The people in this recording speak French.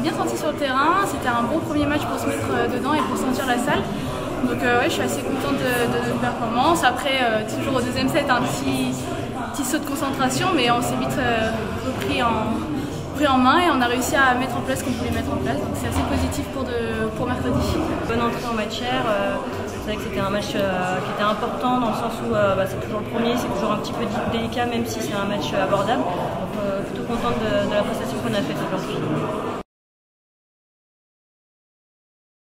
s'est bien senti sur le terrain, c'était un bon premier match pour se mettre dedans et pour sentir la salle. Donc ouais, je suis assez contente de notre performance. Après, toujours au deuxième set, un petit saut de concentration, mais on s'est vite repris en main et on a réussi à mettre en place ce qu'on voulait mettre en place. Donc c'est assez positif pour mercredi. Bonne entrée en matière. C'est vrai que c'était un match qui était important dans le sens où c'est toujours le premier, c'est toujours un petit peu délicat même si c'est un match abordable. Donc plutôt contente de la prestation qu'on a faite aujourd'hui.